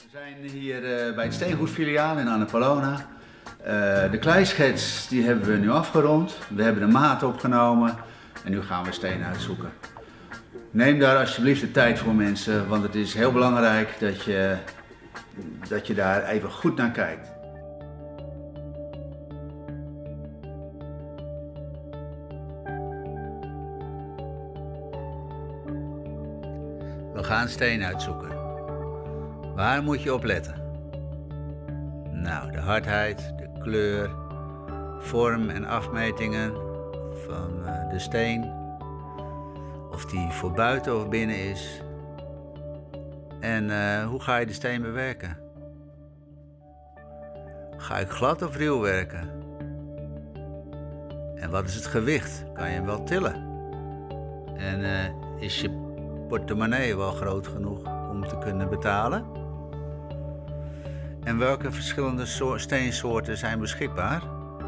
We zijn hier bij het steengoedfiliaal in Annapolona. De kleischets die hebben we nu afgerond. We hebben de maat opgenomen en nu gaan we steen uitzoeken. Neem daar alsjeblieft de tijd voor, mensen, want het is heel belangrijk dat je daar even goed naar kijkt. We gaan steen uitzoeken. Waar moet je op letten? Nou, de hardheid, de kleur, vorm en afmetingen van de steen. Of die voor buiten of binnen is. En hoe ga je de steen bewerken? Ga ik glad of ruw werken? En wat is het gewicht? Kan je hem wel tillen? En is je portemonnee wel groot genoeg om te kunnen betalen? En welke verschillende steensoorten zijn beschikbaar?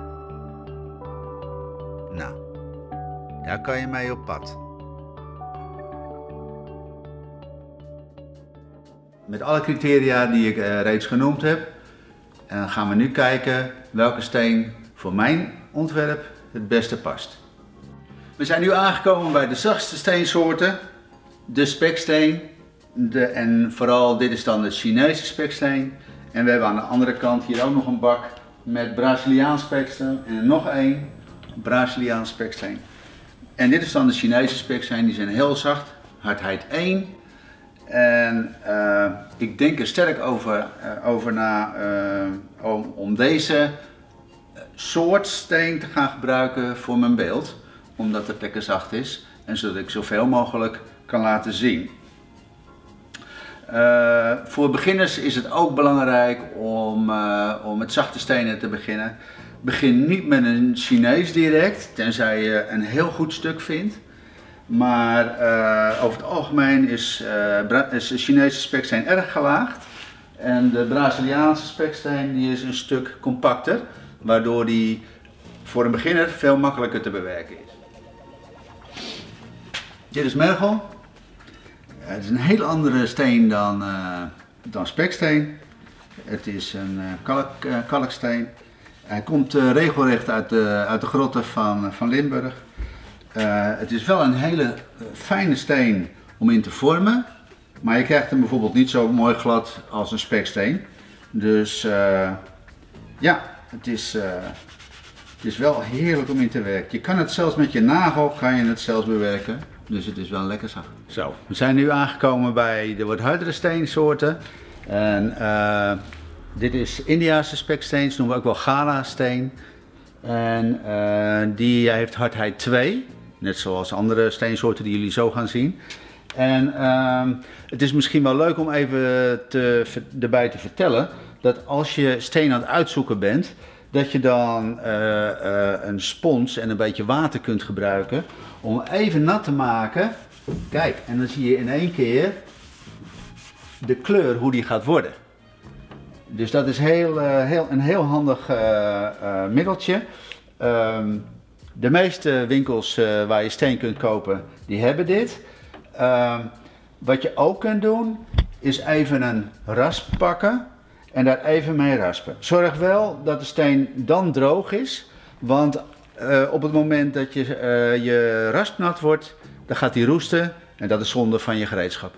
Nou, daar kan je mee op pad. Met alle criteria die ik reeds genoemd heb, gaan we nu kijken welke steen voor mijn ontwerp het beste past. We zijn nu aangekomen bij de zachtste steensoorten, de speksteen. En vooral dit is dan de Chinese speksteen. En we hebben aan de andere kant hier ook nog een bak met Braziliaans speksteen en nog één Braziliaans speksteen. En dit is dan de Chinese speksteen, die zijn heel zacht, hardheid 1. En ik denk er sterk over na om deze soort steen te gaan gebruiken voor mijn beeld. Omdat het lekker zacht is en zodat ik zoveel mogelijk kan laten zien. Voor beginners is het ook belangrijk om met zachte stenen te beginnen. Begin niet met een Chinees direct, tenzij je een heel goed stuk vindt. Maar over het algemeen is de Chinese speksteen erg gelaagd. En de Braziliaanse speksteen die is een stuk compacter, waardoor die voor een beginner veel makkelijker te bewerken is. Dit is mergel. Het is een heel andere steen dan speksteen. Het is een kalksteen. Hij komt regelrecht uit de grotten van Limburg. Het is wel een hele fijne steen om in te vormen, maar je krijgt hem bijvoorbeeld niet zo mooi glad als een speksteen. Dus ja, het is wel heerlijk om in te werken. Je kan het zelfs met je nagel bewerken. Dus het is wel lekker zacht. Zo, we zijn nu aangekomen bij de wat hardere steensoorten. En dit is Indiase speksteen, dat noemen we ook wel Gala steen. En die heeft hardheid 2, net zoals andere steensoorten die jullie zo gaan zien. En het is misschien wel leuk om even erbij te vertellen dat als je steen aan het uitzoeken bent, dat je dan een spons en een beetje water kunt gebruiken om even nat te maken. Kijk, en dan zie je in één keer de kleur, hoe die gaat worden. Dus dat is een heel handig middeltje. De meeste winkels waar je steen kunt kopen, die hebben dit. Wat je ook kunt doen, is even een rasp pakken en daar even mee raspen. Zorg wel dat de steen dan droog is, want op het moment dat je rasp nat wordt, dan gaat die roesten en dat is zonde van je gereedschap.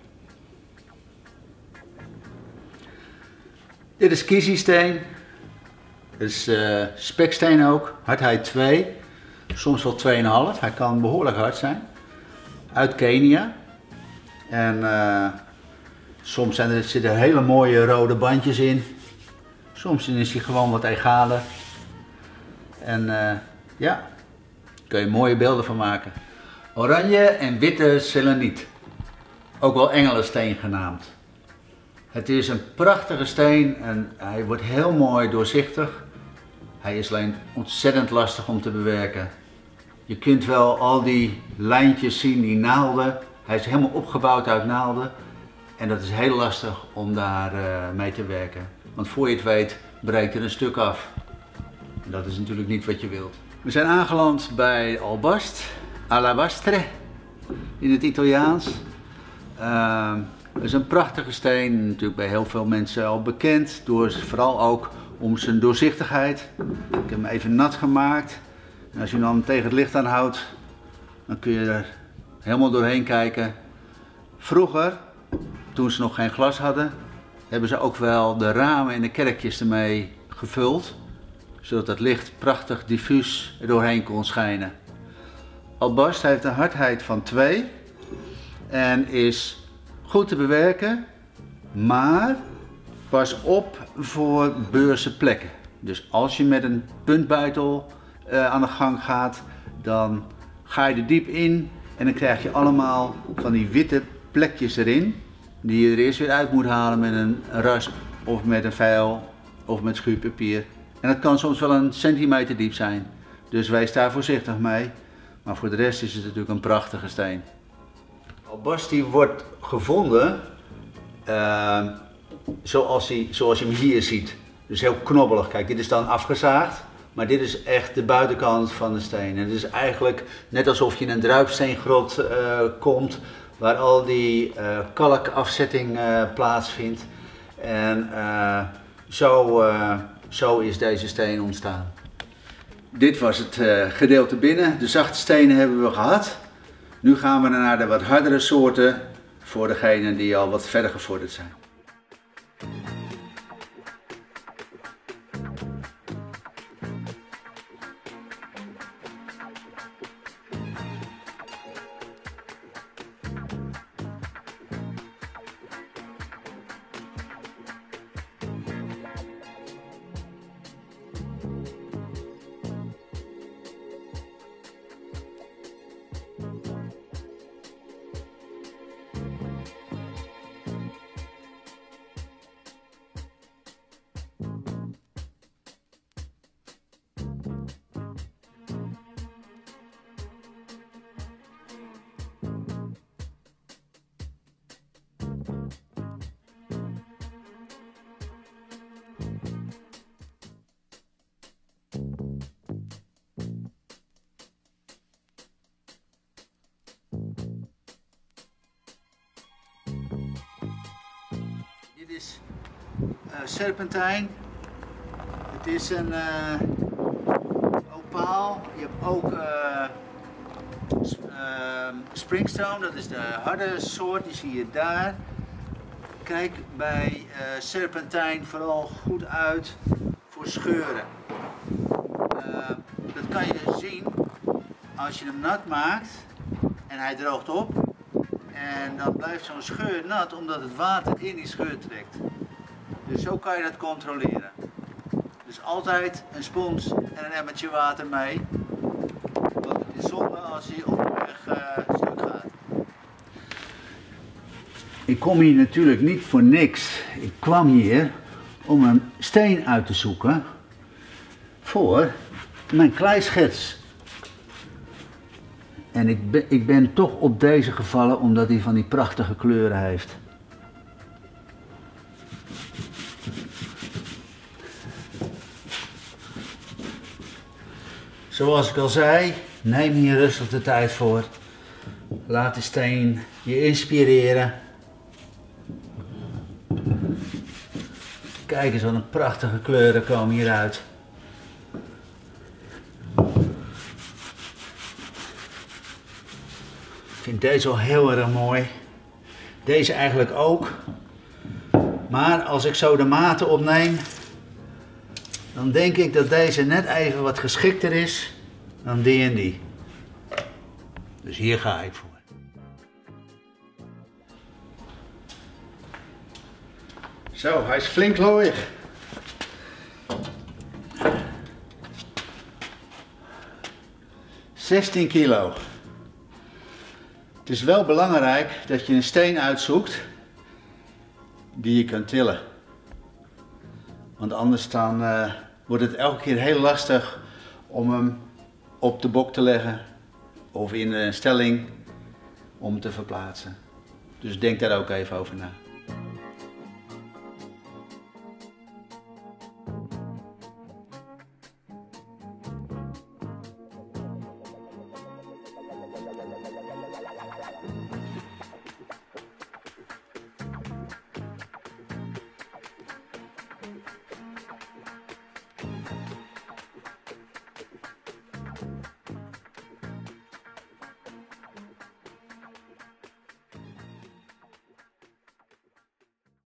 Dit is kiesisteen, dit is speksteen ook, hardheid 2, soms wel 2,5, hij kan behoorlijk hard zijn. Uit Kenia. En soms zitten er hele mooie rode bandjes in. Soms is hij gewoon wat egaler. En ja, daar kun je mooie beelden van maken. Oranje en witte seleniet. Ook wel engelensteen genaamd. Het is een prachtige steen en hij wordt heel mooi doorzichtig. Hij is alleen ontzettend lastig om te bewerken. Je kunt wel al die lijntjes zien, die naalden. Hij is helemaal opgebouwd uit naalden. En dat is heel lastig om daar mee te werken. Want voor je het weet, breekt er een stuk af. En dat is natuurlijk niet wat je wilt. We zijn aangeland bij Albast, Alabastre, in het Italiaans. Het is een prachtige steen, natuurlijk bij heel veel mensen al bekend, vooral ook om zijn doorzichtigheid. Ik heb hem even nat gemaakt. En als je hem dan tegen het licht aanhoudt, dan kun je er helemaal doorheen kijken. Vroeger, toen ze nog geen glas hadden, hebben ze ook wel de ramen in de kerkjes ermee gevuld, zodat het licht prachtig diffuus er doorheen kon schijnen. Albast heeft een hardheid van 2 en is goed te bewerken, maar pas op voor beurse plekken. Dus als je met een puntbuitel aan de gang gaat, dan ga je er diep in en dan krijg je allemaal van die witte plekjes erin, die je er eerst weer uit moet halen met een rasp of met een vijl of met schuurpapier. En dat kan soms wel een centimeter diep zijn. Dus wees daar voorzichtig mee. Maar voor de rest is het natuurlijk een prachtige steen. Albast die wordt gevonden zoals je hem hier ziet. Dus heel knobbelig. Kijk, dit is dan afgezaagd. Maar dit is echt de buitenkant van de steen. En het is eigenlijk net alsof je in een druipsteengrot komt, waar al die kalkafzetting plaatsvindt. En zo is deze steen ontstaan. Dit was het gedeelte binnen. De zachte stenen hebben we gehad. Nu gaan we naar de wat hardere soorten voor degenen die al wat verder gevorderd zijn. Dit is serpentijn. Het is een opaal. Je hebt ook springstone, dat is de harde soort, die zie je daar. Kijk bij serpentijn vooral goed uit voor scheuren. Dat kan je zien als je hem nat maakt en hij droogt op. En dan blijft zo'n scheur nat omdat het water in die scheur trekt. Dus zo kan je dat controleren. Dus altijd een spons en een emmertje water mee. Want het is zonde als hij op de weg stuk gaat. Ik kom hier natuurlijk niet voor niks. Ik kwam hier om een steen uit te zoeken voor mijn kleischets. En ik ben toch op deze gevallen omdat hij van die prachtige kleuren heeft. Zoals ik al zei, neem hier rustig de tijd voor. Laat de steen je inspireren. Kijk eens wat een prachtige kleuren komen hieruit. Ik vind deze wel heel erg mooi. Deze eigenlijk ook. Maar als ik zo de maten opneem, dan denk ik dat deze net even wat geschikter is dan die en die. Dus hier ga ik voor. Zo, hij is flink looiig. $16 kilo. Het is wel belangrijk dat je een steen uitzoekt die je kunt tillen. Want anders dan wordt het elke keer heel lastig om hem op de bok te leggen of in een stelling om te verplaatsen. Dus denk daar ook even over na.